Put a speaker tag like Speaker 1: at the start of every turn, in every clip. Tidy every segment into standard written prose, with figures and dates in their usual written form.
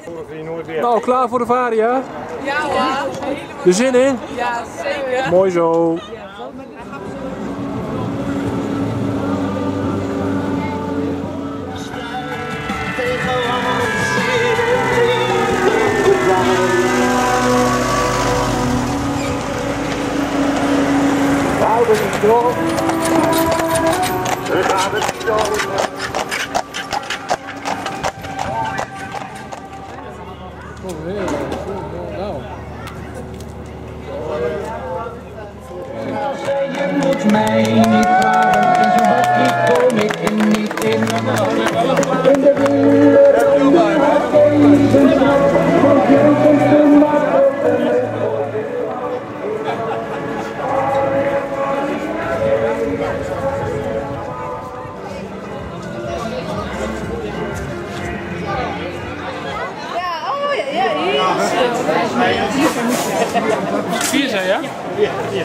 Speaker 1: Nou, klaar voor de varia?
Speaker 2: Ja hoor.
Speaker 1: De zin in?
Speaker 2: Ja, zeker.
Speaker 1: Mooi zo.
Speaker 3: Houden het door. We gaan het door.
Speaker 4: Je moet mij niet vragen, in zo'n bakje kom ik niet in. In de wereld.
Speaker 1: Vier zijn, ja?
Speaker 3: Ja, ja.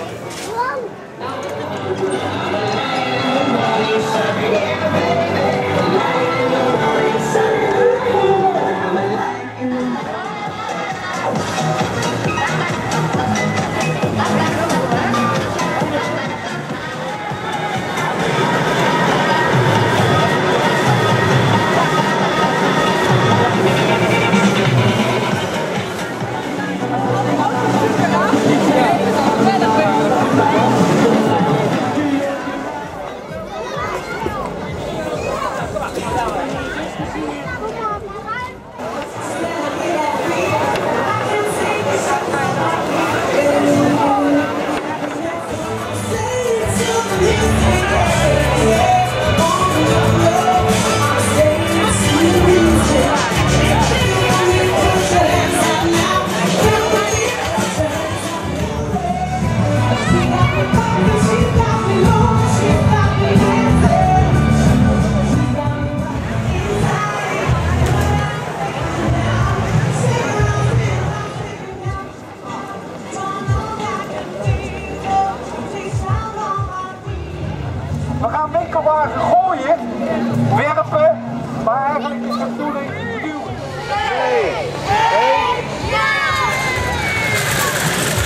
Speaker 3: We gaan winkelwagen gooien, werpen, maar eigenlijk is de bedoeling duwen. Nee. Ja!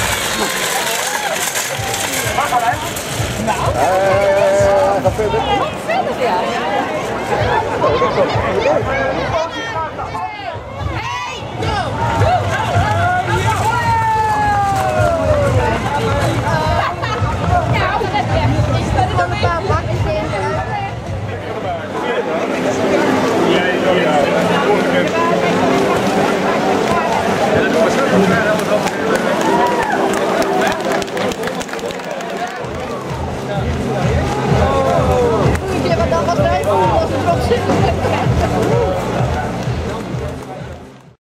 Speaker 3: Mag wel, hè? Nou. Ga verder.